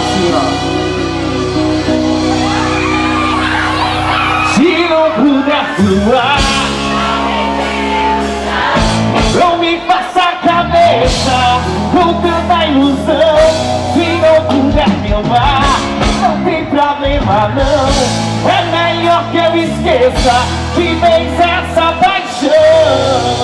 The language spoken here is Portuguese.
assim, ó. Se não puder fluar, não me faça a cabeça com tanta ilusão. Se não puder me amar, não tem problema não. É melhor que eu esqueça de vez essa paixão.